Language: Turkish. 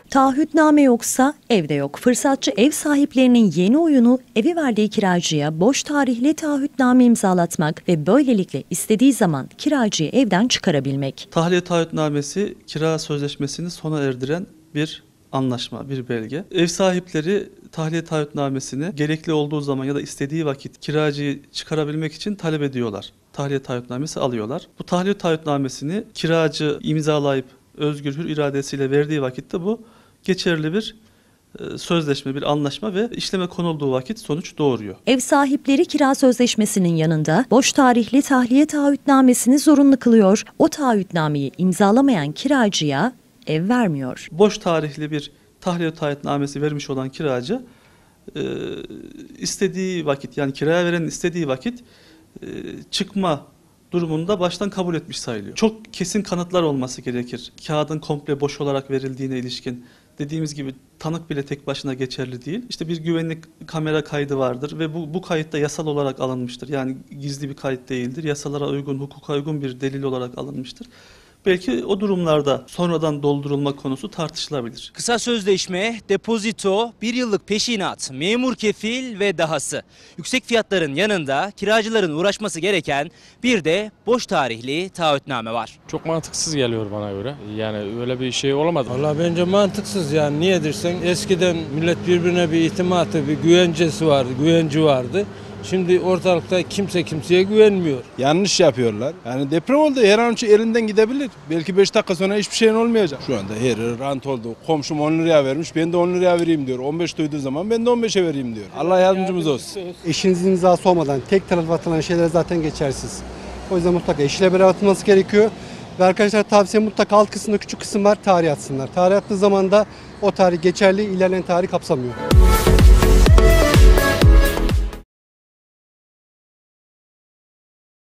Taahhütname yoksa evde yok. Fırsatçı ev sahiplerinin yeni oyunu evi verdiği kiracıya boş tarihli taahhütname imzalatmak ve böylelikle istediği zaman kiracıyı evden çıkarabilmek. Tahliye taahhütnamesi kira sözleşmesini sona erdiren bir anlaşma, bir belge. Ev sahipleri tahliye taahhütnamesini gerekli olduğu zaman ya da istediği vakit kiracıyı çıkarabilmek için talep ediyorlar. Tahliye taahhütnamesi alıyorlar. Bu tahliye taahhütnamesini kiracı imzalayıp özgür hür iradesiyle verdiği vakitte bu geçerli bir sözleşme, bir anlaşma ve işleme konulduğu vakit sonuç doğuruyor. Ev sahipleri kira sözleşmesinin yanında boş tarihli tahliye taahhütnamesini zorunlu kılıyor. O taahhütnameyi imzalamayan kiracıya ev vermiyor. Boş tarihli bir tahliye taahhütnamesi vermiş olan kiracı istediği vakit, yani kiraya verenin istediği vakit çıkma durumunda baştan kabul etmiş sayılıyor. Çok kesin kanıtlar olması gerekir. Kağıdın komple boş olarak verildiğine ilişkin. Dediğimiz gibi tanık bile tek başına geçerli değil. İşte bir güvenlik kamera kaydı vardır ve bu kayıt da yasal olarak alınmıştır. Yani gizli bir kayıt değildir. Yasalara uygun, hukuka uygun bir delil olarak alınmıştır. Belki o durumlarda sonradan doldurulma konusu tartışılabilir. Kısa sözleşme, depozito, 1 yıllık peşinat, memur kefil ve dahası. Yüksek fiyatların yanında kiracıların uğraşması gereken bir de boş tarihli taahhütname var. Çok mantıksız geliyor bana göre. Yani öyle bir şey olamadı. Vallahi bence mantıksız yani. Niye dersen eskiden millet birbirine bir itimatı, bir güvencesi vardı, güvenci vardı. Şimdi ortalıkta kimse kimseye güvenmiyor. Yanlış yapıyorlar. Yani deprem oldu, her an elinden gidebilir. Belki 5 dakika sonra hiçbir şeyin olmayacak. Şu anda her rant oldu. Komşum 10 liraya vermiş, ben de 10 liraya vereyim diyor. 15 duyduğu zaman ben de 15'e vereyim diyor. Allah yardımcımız olsun. Eşinizin imzası olmadan tek taraflı atılan şeyler zaten geçersiz. O yüzden mutlaka eşiyle beraber atılması gerekiyor. Ve arkadaşlar tavsiye mutlaka alt kısımda küçük kısım var, tarih atsınlar. Tarih attığı zaman da o tarih geçerli, ilerleyen tarih kapsamıyor.